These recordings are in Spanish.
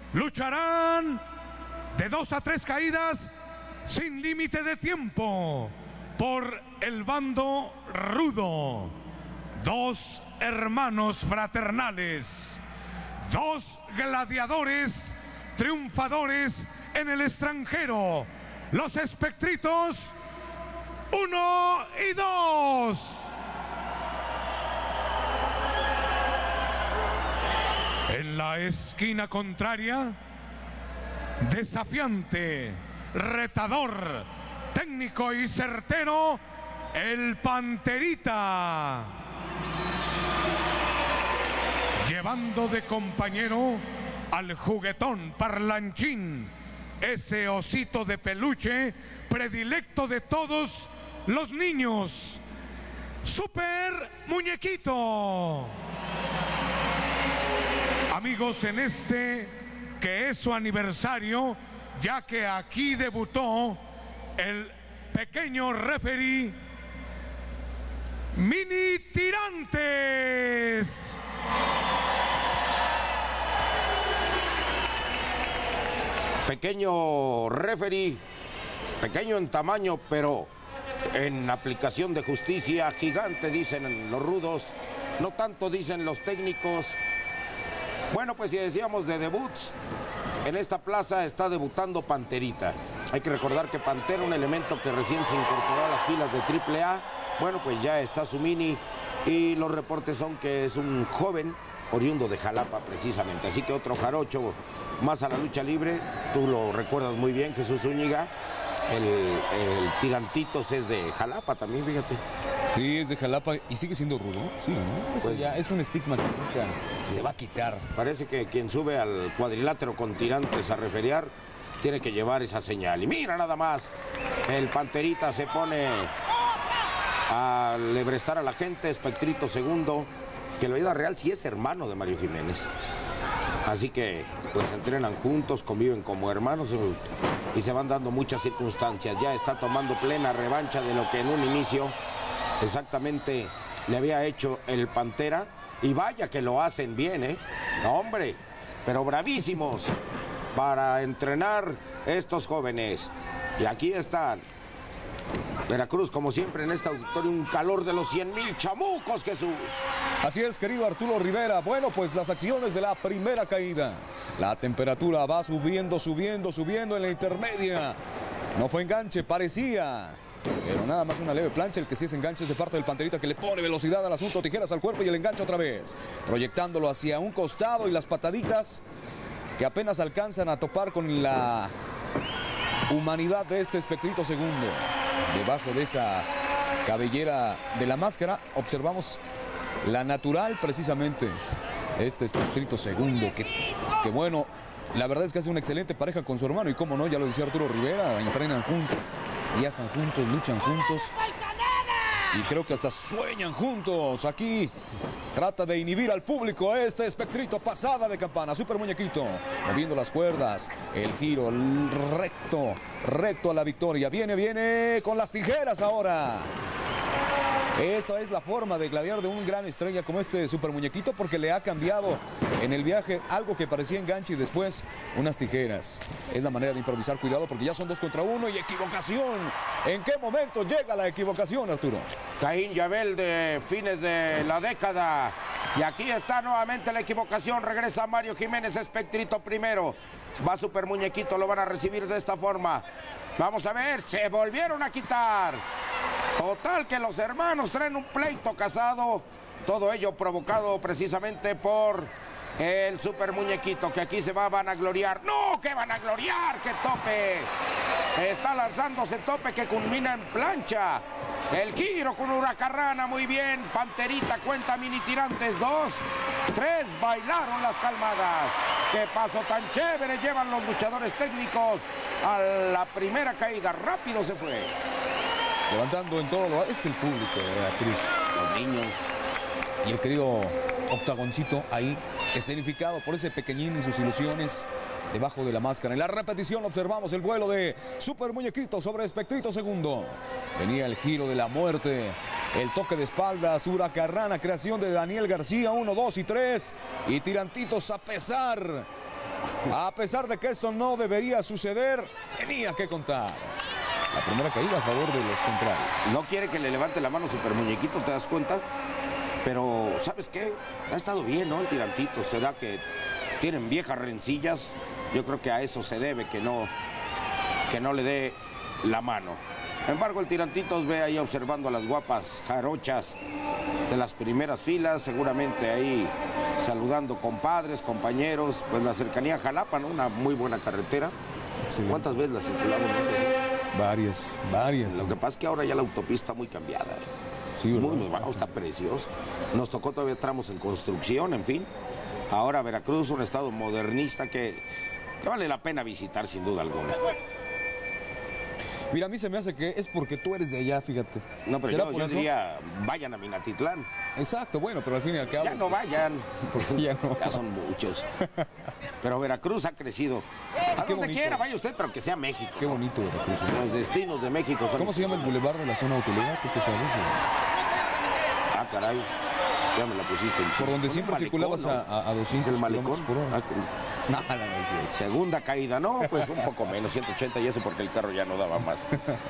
lucharán de 2 a 3 caídas sin límite de tiempo por el bando rudo. 2 hermanos fraternales, 2 gladiadores triunfadores en el extranjero, los espectritos 1 y 2. En la esquina contraria, desafiante, retador, técnico y certero, el Panterita. Llevando de compañero al juguetón parlanchín, ese osito de peluche predilecto de todos los niños, Super Muñequito. Amigos, en este que es su aniversario, ya que aquí debutó el pequeño referí Mini Tirantes. Pequeño referí, pequeño en tamaño, pero en aplicación de justicia gigante, dicen los rudos, no tanto dicen los técnicos. Bueno, pues si decíamos de debuts, en esta plaza está debutando Panterita. Hay que recordar que Pantera, un elemento que recién se incorporó a las filas de AAA, bueno, pues ya está su mini y los reportes son que es un joven oriundo de Jalapa precisamente. Así que otro jarocho más a la lucha libre, tú lo recuerdas muy bien, Jesús Zúñiga. El Tirantitos es de Jalapa también, fíjate. Sí, es de Jalapa y sigue siendo rudo, sí, ¿no? Eso Pues, ya es un estigma que nunca se va a quitar. Parece que quien sube al cuadrilátero con tirantes a referiar tiene que llevar esa señal. Y mira nada más, el Panterita se pone a lebrestar a la gente, Espectrito segundo, que en la vida real sí es hermano de Mario Jiménez. Así que pues entrenan juntos, conviven como hermanos y se van dando muchas circunstancias. Ya está tomando plena revancha de lo que en un inicio exactamente le había hecho el Pantera. Y vaya que lo hacen bien, ¿eh? No, hombre, pero bravísimos para entrenar estos jóvenes. Y aquí están. Veracruz, como siempre, en este auditorio, un calor de los 100,000 chamucos, Jesús. Así es, querido Arturo Rivera. Bueno, pues las acciones de la primera caída. La temperatura va subiendo, subiendo, subiendo en la intermedia. No fue enganche, parecía. Pero nada más una leve plancha. El que sí es enganche es de parte del Panterita, que le pone velocidad al asunto, tijeras al cuerpo y el enganche otra vez. Proyectándolo hacia un costado y las pataditas que apenas alcanzan a topar con la humanidad de este Espectrito segundo. Debajo de esa cabellera de la máscara observamos la natural precisamente este Espectrito segundo que bueno, la verdad es que hace una excelente pareja con su hermano y cómo no, ya lo decía Arturo Rivera, entrenan juntos, viajan juntos, luchan juntos y creo que hasta sueñan juntos. Aquí trata de inhibir al público este Espectrito, pasada de campana, Super Muñequito, moviendo las cuerdas, el giro recto a la victoria. Viene con las tijeras ahora. Esa es la forma de gladiar de un gran estrella como este Super Muñequito, porque le ha cambiado en el viaje algo que parecía enganche y después unas tijeras. Es la manera de improvisar, cuidado porque ya son 2 contra 1 y equivocación. ¿En qué momento llega la equivocación, Arturo? Caín y Abel de fines de la década. Y aquí está nuevamente la equivocación. Regresa Mario Jiménez, Espectrito primero. Va Super Muñequito, lo van a recibir de esta forma. Vamos a ver, se volvieron a quitar. Total que los hermanos traen un pleito casado. Todo ello provocado precisamente por el Super Muñequito, que aquí se va a vanagloriar. ¡No! ¡Que vanagloriar! ¡Qué tope! Está lanzándose tope que culmina en plancha. El giro con Huracarrana, muy bien. Panterita cuenta Mini Tirantes, 2, 3, bailaron las calmadas. ¡Qué paso tan chévere llevan los luchadores técnicos a la primera caída! Rápido se fue. Levantando en todo lo... Es el público de Veracruz. Los niños. Y el querido Octagoncito ahí, escenificado por ese pequeñín y sus ilusiones debajo de la máscara. En la repetición observamos el vuelo de Super Muñequito sobre Espectrito segundo. Venía el giro de la muerte, el toque de espaldas, Huracarrana, creación de Daniel García, 1, 2 y 3. Y Tirantitos a pesar A pesar de que esto no debería suceder, tenía que contar. La primera caída a favor de los contrarios. No quiere que le levante la mano Super Muñequito, ¿te das cuenta? Pero, ¿sabes qué? Ha estado bien, ¿no? El Tirantito. ¿Será que tienen viejas rencillas? Yo creo que a eso se debe, que no le dé la mano. Sin embargo, el Tirantito os ve ahí observando a las guapas jarochas de las primeras filas, seguramente ahí saludando compadres, compañeros. Pues la cercanía a Jalapa, ¿no? Una muy buena carretera. Sí. ¿Cuántas veces la circulamos, no, Jesús? Varias. Lo que pasa es que ahora ya la autopista muy cambiada. Sí, muy bajo, está preciosa. Nos tocó todavía tramos en construcción, en fin. Ahora Veracruz, un estado modernista que vale la pena visitar sin duda alguna. Mira, a mí se me hace que es porque tú eres de allá, fíjate. No, pero yo diría, vayan a Minatitlán. Exacto, bueno, pero al fin y al cabo... Ya no vayan. Porque ya no. Ya son muchos. Pero Veracruz ha crecido. A donde quiera, vaya usted, pero que sea México. Qué bonito Veracruz. ¿No? Los destinos de México son... ¿Cómo se llama el bulevar de la zona hotelera? ¿Tú qué sabes? Ah, caray. Ya me la pusiste en... Por donde siempre circulabas a 200 kilómetros por hora. No, segunda caída, no, pues un poco menos, 180 y eso porque el carro ya no daba más.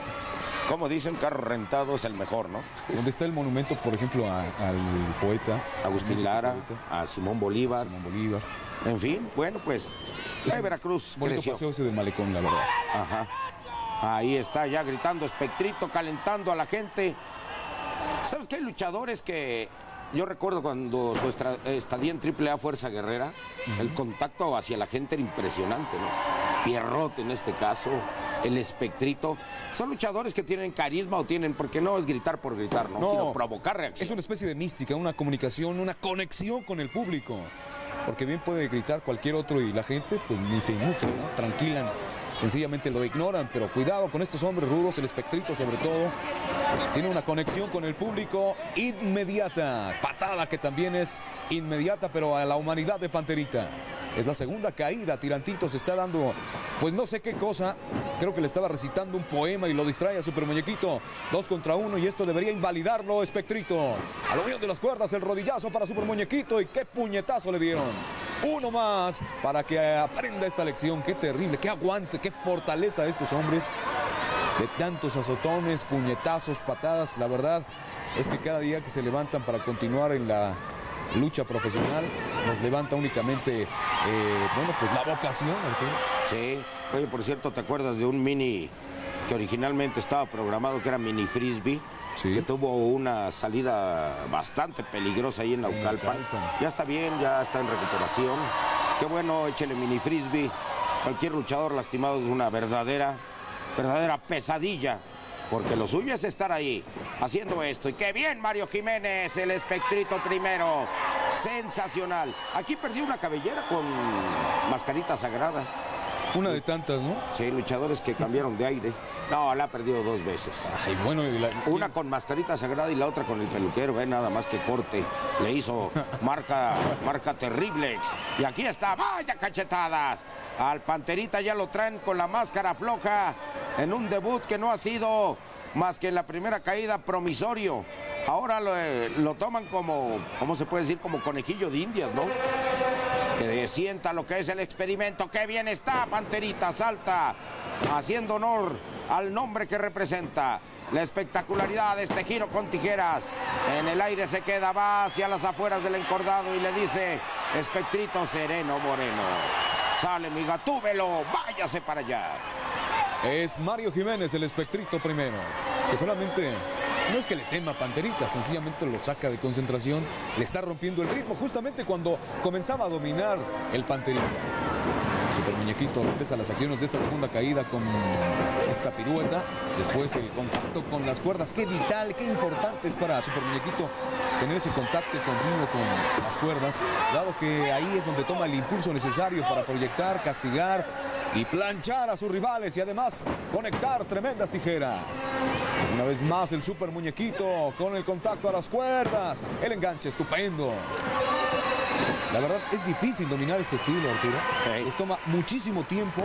Como dicen, carro rentado es el mejor, ¿no? Donde está el monumento, por ejemplo, al poeta Agustín Lara, a Simón Bolívar. En fin, bueno, pues Veracruz bonito creció. Paseo ese del malecón, la verdad. Ajá. Ahí está ya gritando Espectrito, calentando a la gente. ¿Sabes qué? Hay luchadores que... Yo recuerdo cuando su estadía en AAA Fuerza Guerrera, el contacto hacia la gente era impresionante, ¿no? Pierrot en este caso, el Espectrito. Son luchadores que tienen carisma o tienen, porque no es gritar por gritar, ¿no? Sino provocar reacción. Es una especie de mística, una comunicación, una conexión con el público. Porque bien puede gritar cualquier otro y la gente pues ni se inmuta, ¿no? Tranquilan. Sencillamente lo ignoran, pero cuidado con estos hombres rudos, el Espectrito sobre todo. Tiene una conexión con el público inmediata. Patada que también es inmediata, pero a la humanidad de Panterita. Es la segunda caída. Tirantito se está dando, pues no sé qué cosa. Creo que le estaba recitando un poema y lo distrae a Super Muñequito. 2 contra 1 y esto debería invalidarlo, Espectrito. Al oído de las cuerdas, el rodillazo para Super Muñequito. Y qué puñetazo le dieron. Uno más para que aprenda esta lección. Qué terrible, qué aguante, qué fortaleza de estos hombres. De tantos azotones, puñetazos, patadas. La verdad es que cada día que se levantan para continuar en la lucha profesional, nos levanta únicamente, bueno, pues la vocación, Arturo. Sí. Oye, por cierto, ¿te acuerdas de un mini que originalmente estaba programado, que era mini frisbee? Sí. Que tuvo una salida bastante peligrosa ahí en Naucalpan. Ya está bien, ya está en recuperación. Qué bueno, échele mini frisbee. Cualquier luchador lastimado es una verdadera pesadilla. Porque lo suyo es estar ahí, haciendo esto. Y qué bien, Mario Jiménez, el Espectrito primero. Sensacional. Aquí perdió una cabellera con mascarita sagrada. Una de tantas, ¿no? Sí, luchadores que cambiaron de aire. No, la ha perdido 2 veces. Ay, bueno, una con mascarita sagrada y la otra con el peluquero, nada más que corte. Le hizo marca terrible. Y aquí está, vaya cachetadas. Al Panterita ya lo traen con la máscara floja en un debut que no ha sido más que en la primera caída promisorio. Ahora lo toman como, ¿cómo se puede decir? Como conejillo de indias, ¿no? Que sienta lo que es el experimento. ¡Qué bien está, Panterita! Salta, haciendo honor al nombre que representa. La espectacularidad de este giro con tijeras. En el aire se queda, va hacia las afueras del encordado y le dice: Espectrito sereno moreno. Sale mi gatúbelo, váyase para allá. Es Mario Jiménez, el Espectrito primero, que solamente no es que le tema a Panterita, sencillamente lo saca de concentración, le está rompiendo el ritmo justamente cuando comenzaba a dominar el Panterita. Super Muñequito regresa a las acciones de esta segunda caída con esta pirueta. Después el contacto con las cuerdas. Qué vital, qué importante es para Super Muñequito tener ese contacto continuo con las cuerdas, dado que ahí es donde toma el impulso necesario para proyectar, castigar y planchar a sus rivales y además conectar tremendas tijeras. Una vez más el Super Muñequito con el contacto a las cuerdas. El enganche estupendo. La verdad es difícil dominar este estilo, Arturo. Les toma muchísimo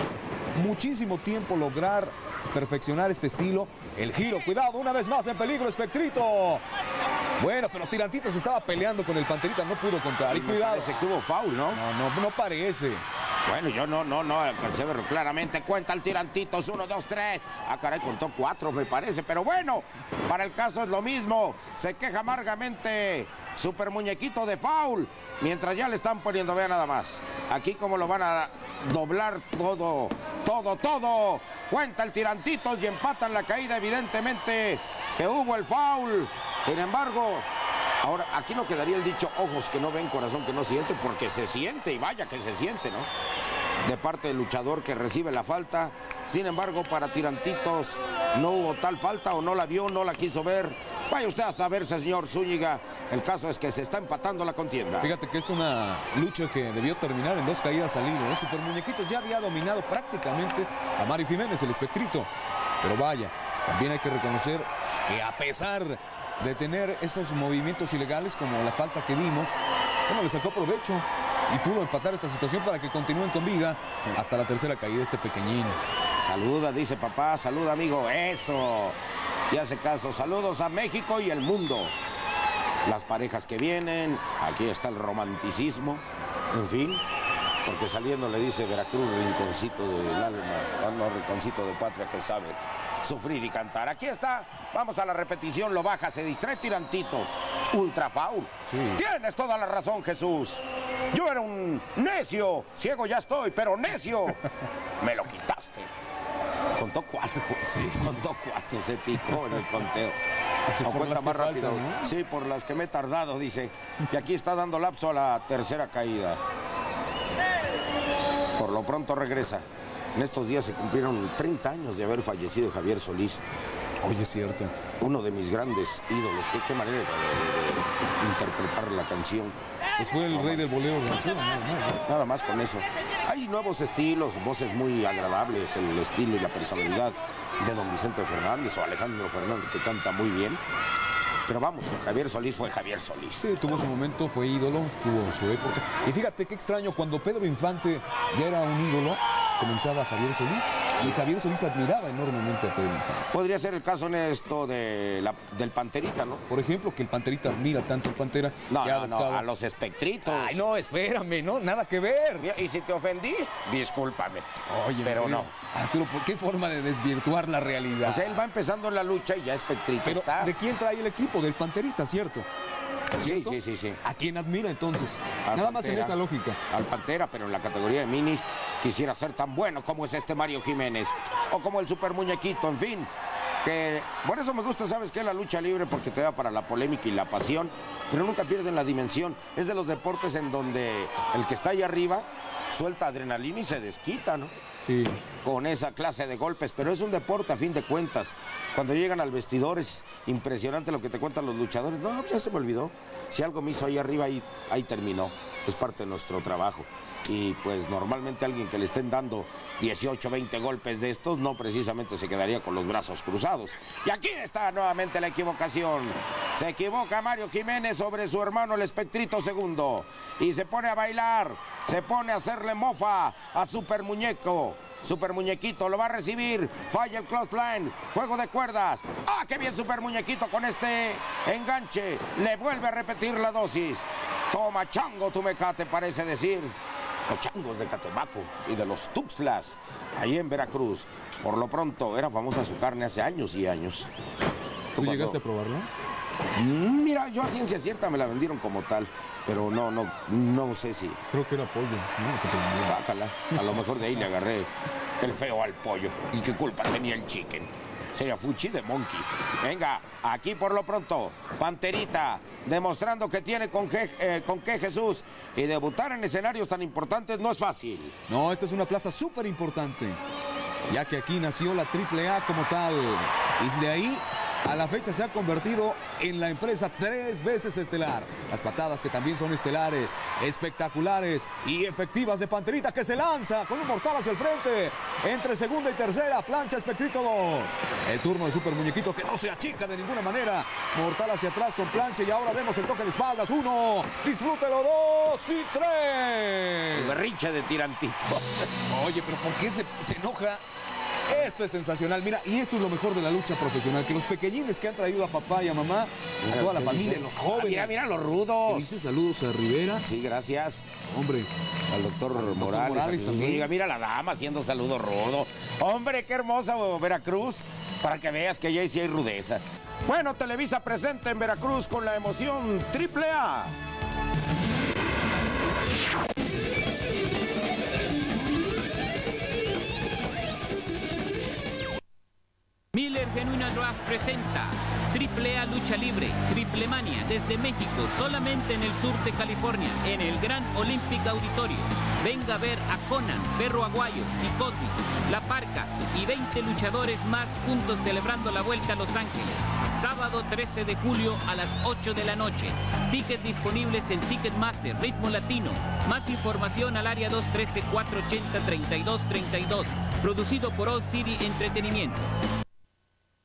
tiempo lograr perfeccionar este estilo. El giro, cuidado, una vez más en peligro Espectrito. Bueno, pero Tirantito se estaba peleando con el Panterita, no pudo contar. Y cuidado. Parece que hubo foul, ¿no? No parece. Bueno, yo no alcancé a verlo claramente. Cuenta el Tirantitos, 1, 2, 3. Ah, caray, contó 4, me parece. Pero bueno, para el caso es lo mismo. Se queja amargamente Super Muñequito de foul. Mientras ya le están poniendo, vea nada más. Aquí como lo van a doblar todo. Cuenta el Tirantitos y empatan la caída, evidentemente que hubo el foul. Sin embargo, ahora aquí no quedaría el dicho ojos que no ven, corazón que no siente, porque se siente, y vaya que se siente, ¿no? De parte del luchador que recibe la falta. Sin embargo, para Tirantitos no hubo tal falta, o no la vio, no la quiso ver. Vaya usted a saber, señor Zúñiga. El caso es que se está empatando la contienda. Fíjate que es una lucha que debió terminar en 2 caídas al hilo, ¿eh? Super Muñequito ya había dominado prácticamente a Mario Jiménez, el Espectrito. Pero vaya, también hay que reconocer que a pesar de tener esos movimientos ilegales como la falta que vimos, bueno, le sacó provecho y pudo empatar esta situación para que continúen con vida hasta la tercera caída de este pequeñín. Saluda, dice papá, saluda, amigo, eso. Y hace caso, saludos a México y el mundo. Las parejas que vienen, aquí está el romanticismo, en fin, porque saliendo le dice Veracruz, rinconcito del alma, no, rinconcito de patria que sabe sufrir y cantar. Aquí está, vamos a la repetición, lo baja, se distrae Tirantitos. Ultra foul. Sí. Tienes toda la razón, Jesús. Yo era un necio, ciego ya estoy, pero necio. Me lo quitaste. Contó 4, sí. Contó 4, se picó en el conteo. Sí, o cuenta más rápido. Faltan, ¿no? Sí, por las que me he tardado, dice. Y aquí está dando lapso a la tercera caída. Por lo pronto regresa. En estos días se cumplieron 30 años de haber fallecido Javier Solís. Oye, es cierto. Uno de mis grandes ídolos. Qué manera de interpretar la canción. Pues fue el rey del bolero ranchero, nada más con eso. Hay nuevos estilos, voces muy agradables, el estilo y la personalidad de don Vicente Fernández o Alejandro Fernández, que canta muy bien. Pero vamos, Javier Solís fue Javier Solís. Sí, tuvo su momento, fue ídolo, tuvo su época. Y fíjate qué extraño, cuando Pedro Infante ya era un ídolo, comenzaba Javier Solís. Y Javier Solís admiraba enormemente a Pedro Infante. Podría ser el caso en esto del Panterita, ¿no? Por ejemplo, que el Panterita admira tanto al Pantera. No, a los Espectritos. Ay, no, espérame, no, nada que ver. Mira, y si te ofendí, discúlpame. Oye, pero no. Arturo, ¿por qué forma de desvirtuar la realidad? O sea, él va empezando en la lucha y ya Espectrito pero está. ¿de quién trae el equipo? Del Panterita, ¿cierto? Sí. ¿A quién admira entonces? Al Nada Pantera, más en esa lógica. Al Pantera, pero en la categoría de minis quisiera ser tan bueno como es este Mario Jiménez. O como el Super Muñequito, en fin. Que por eso me gusta, ¿sabes qué? La lucha libre, porque te da para la polémica y la pasión, pero nunca pierden la dimensión. Es de los deportes en donde el que está ahí arriba suelta adrenalina y se desquita, ¿no? Sí. Con esa clase de golpes, pero es un deporte a fin de cuentas. Cuando llegan al vestidor es impresionante lo que te cuentan los luchadores. No, ya se me olvidó. Si algo me hizo ahí arriba, ahí terminó. Es parte de nuestro trabajo. Y pues normalmente alguien que le estén dando 18, 20 golpes de estos, no precisamente se quedaría con los brazos cruzados. Y aquí está nuevamente la equivocación. Se equivoca Mario Jiménez sobre su hermano el Espectrito segundo. Y se pone a bailar, se pone a hacerle mofa a Super Muñeco. Super Muñequito lo va a recibir, falla el clothesline, juego de cuerdas. ¡Ah, qué bien Super Muñequito con este enganche! Le vuelve a repetir la dosis. Toma chango tu mecate, parece decir. Los changos de Catemaco y de los Tuxtlas, ahí en Veracruz. Por lo pronto, era famosa su carne hace años y años. ¿Tú llegaste a probarlo? Mira, yo a ciencia cierta me la vendieron como tal, pero no sé si... Creo que era pollo, ¿no? Bácala, a lo mejor de ahí le agarré el feo al pollo. ¿Y qué culpa tenía el chicken? Sería fuchi de monkey. Venga, aquí por lo pronto, Panterita, demostrando que tiene con qué Jesús. Y debutar en escenarios tan importantes no es fácil. No, esta es una plaza súper importante, ya que aquí nació la AAA como tal. Y de ahí a la fecha se ha convertido en la empresa 3 veces estelar. Las patadas que también son estelares, espectaculares y efectivas de Panterita, que se lanza con un mortal hacia el frente. Entre segunda y tercera, plancha Espectrito 2. El turno de Super Muñequito, que no se achica de ninguna manera. Mortal hacia atrás con plancha y ahora vemos el toque de espaldas. 1, disfrútelo, 2 y 3. El berrinche de Tirantito. Oye, pero ¿por qué se enoja Esto es sensacional, mira, y esto es lo mejor de la lucha profesional, que los pequeñines que han traído a papá y a mamá, a toda la familia, los jóvenes. Mira, mira los rudos. Dice saludos a Rivera. Sí, gracias. Hombre. Al doctor Morales también. Mira la dama haciendo saludo rudo. Hombre, qué hermosa Veracruz, para que veas que ya sí hay rudeza. Bueno, Televisa presente en Veracruz con la emoción AAA. Miller Genuina Draft presenta AAA Lucha Libre, Triple Mania desde México, solamente en el sur de California, en el Gran Olympic Auditorio. Venga a ver a Conan, Perro Aguayo, Psicosis, La Parca y 20 luchadores más juntos celebrando la Vuelta a Los Ángeles. Sábado 13 de julio a las 8 de la noche. Tickets disponibles en Ticketmaster, Ritmo Latino. Más información al área 213-480-3232. Producido por All City Entretenimiento.